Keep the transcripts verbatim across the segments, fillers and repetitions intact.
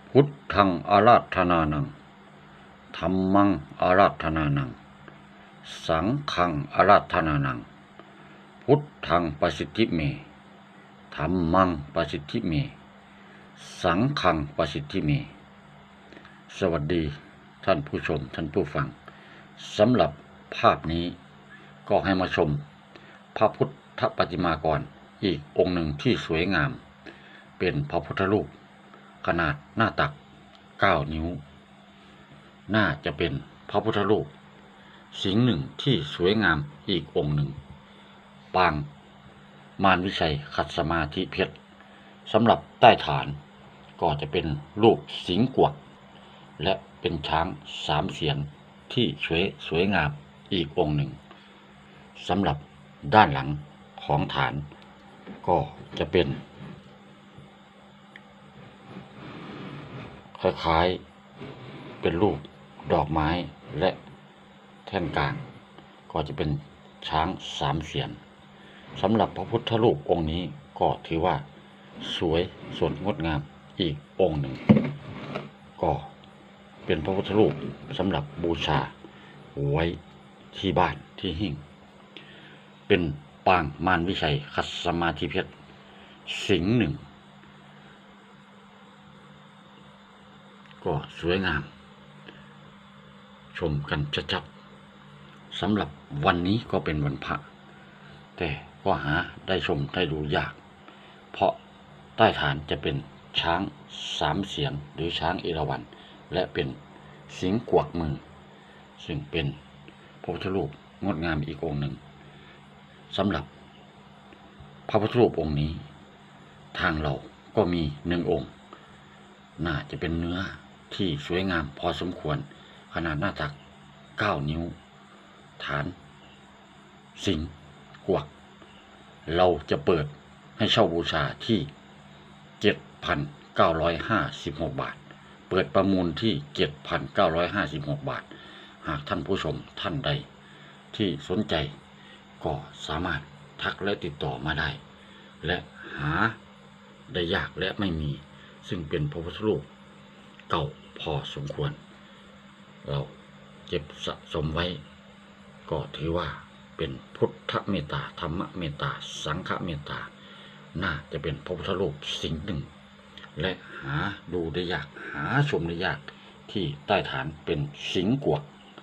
พุทธังอาราธนานังธัมมังอาราธนานังสังฆังอาราธนานังพุทธังปสิทธิเมธัมมังปสิทธิเมสังฆังปสิทธิเมสวัสดีท่านผู้ชมท่านผู้ฟังสำหรับภาพนี้ก็ให้มาชมพระพุทธปฏิมากรอีกองค์หนึ่งที่สวยงามเป็นพระพุทธรูปขนาดหน้าตักเก้านิ้วน่าจะเป็นพระพุทธรูปสิงห์หนึ่งที่สวยงามอีกองค์หนึ่งปางมารวิชัยขัดสมาธิเพชรสำหรับใต้ฐานก็จะเป็นรูปสิงห์กวักและเป็นช้างสามเสียนที่สวยสวยงามอีกองค์หนึ่งสำหรับด้านหลังของฐานก็จะเป็นคล้ายๆเป็นรูปดอกไม้และแท่นกลางก็จะเป็นช้างสามเสียนสำหรับพระพุทธรูปองค์นี้ก็ถือว่าสวยสดงดงามอีกองค์หนึ่งก็เป็นพระพุทธรูปสำหรับบูชาไว้ที่บ้านที่หิ้งเป็นปางมารวิชัยขัดสมาธิเพชรสิงห์หนึ่งก็สวยงามชมกันชัดๆสำหรับวันนี้ก็เป็นวันพระแต่ก็หาได้ชมได้ดูยากเพราะใต้ฐานจะเป็นช้างสามเสียนหรือช้างเอราวัณและเป็นสิงห์กวักมือซึ่งเป็นพระพุทธรูปงดงามอีกองค์หนึ่งสำหรับพระพุทธรูปองค์นี้ทางเราก็มีหนึ่งองค์น่าจะเป็นเนื้อที่สวยงามพอสมควรขนาดหน้าตักเก้านิ้วฐานสิงห์กวักเราจะเปิดให้เช่าบูชาที่ เจ็ดพันเก้าร้อยห้าสิบหก บาทเปิดประมูลที่ เจ็ดพันเก้าร้อยห้าสิบหก บาทหากท่านผู้ชมท่านใดที่สนใจก็สามารถทักและติดต่อมาได้และหาได้ยากและไม่มีซึ่งเป็นพระพุทธรูปเก่าพอสมควรเราเก็บสะสมไว้ก็ถือว่าเป็นพุทธเมตตาธรรมเมตตาสังฆเมตตาน่าจะเป็นพระพุทธรูปสิ่งหนึ่งและหาดูได้ยากหาชมได้ยากที่ใต้ฐานเป็นสิงห์กวัก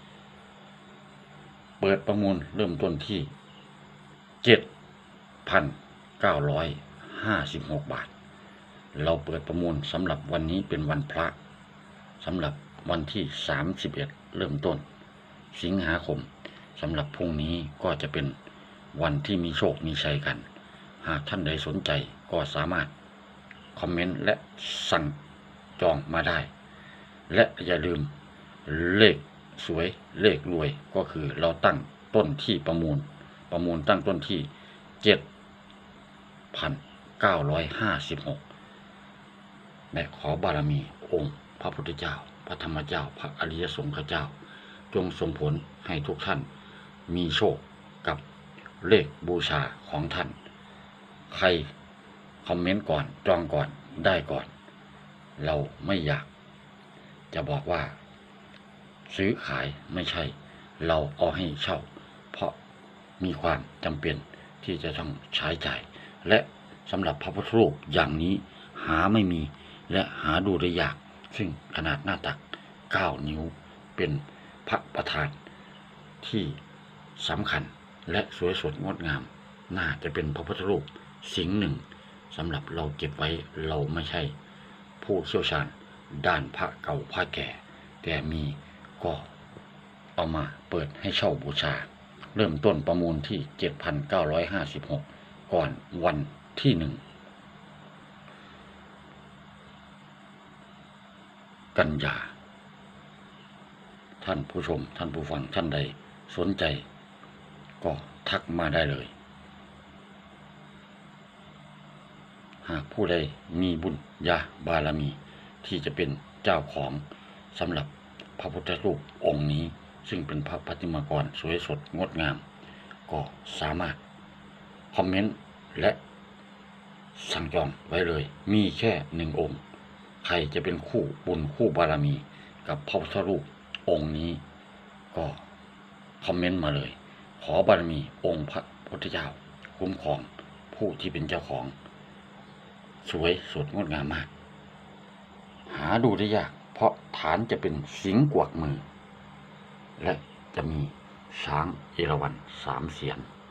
เปิดประมูลเริ่มต้นที่ เจ็ดพันเก้าร้อยห้าสิบหก บาทเราเปิดประมูลสำหรับวันนี้เป็นวันพระสำหรับวันที่สามสิบเอ็ดเริ่มต้นสิงหาคมสำหรับพรุ่งนี้ก็จะเป็นวันที่มีโชคมีชัยกันหากท่านใดสนใจก็สามารถคอมเมนต์และสั่งจองมาได้และอย่าลืมเลขสวยเลขรวยก็คือเราตั้งต้นที่ประมูลประมูลตั้งต้นที่ เจ็ดพันเก้าร้อยห้าสิบหก และขอบารมีองค์พระพุทธเจ้าพระธรรมเจ้าพระอริยสงฆ์เจ้าจงส่งผลให้ทุกท่านมีโชคกับเลขบูชาของท่านใครคอมเมนต์ก่อนจองก่อนได้ก่อนเราไม่อยากจะบอกว่าซื้อขายไม่ใช่เราเอาให้เช่าเพราะมีความจำเป็นที่จะต้องใช้จ่ายและสำหรับพระพุทธรูปอย่างนี้หาไม่มีและหาดูได้ยากซึ่งขนาดหน้าตักเก้านิ้วเป็นพระประธานที่สำคัญและสวยสดงดงามน่าจะเป็นพระพุทธรูปสิงห์หนึ่งสำหรับเราเก็บไว้เราไม่ใช่ผู้เชี่ยวชาญด้านพระเก่าพระแก่แต่มีก็เอามาเปิดให้เช่าบูชาเริ่มต้นประมูลที่ เจ็ดพันเก้าร้อยห้าสิบหก ก่อนวันที่หนึ่งกันยาท่านผู้ชมท่านผู้ฟังท่านใดสนใจก็ทักมาได้เลยหากผู้ใดมีบุญญาบารมีที่จะเป็นเจ้าของสำหรับพระพุทธรูปองค์นี้ซึ่งเป็นพระปฏิมากรสวยสดงดงามก็สามารถคอมเมนต์และสั่งจองไว้เลยมีแค่หนึ่งองค์ใครจะเป็นคู่บุญคู่บารมีกับพระพุทธรูปองค์นี้ก็คอมเมนต์มาเลย ขอบารมีองค์พระพุทธเจ้าคุ้มครองผู้ที่เป็นเจ้าของสวยสดงดงามมากหาดูได้ยากเพราะฐานจะเป็นสิงห์กวักมือและจะมีช้างเอราวัณสามเสียน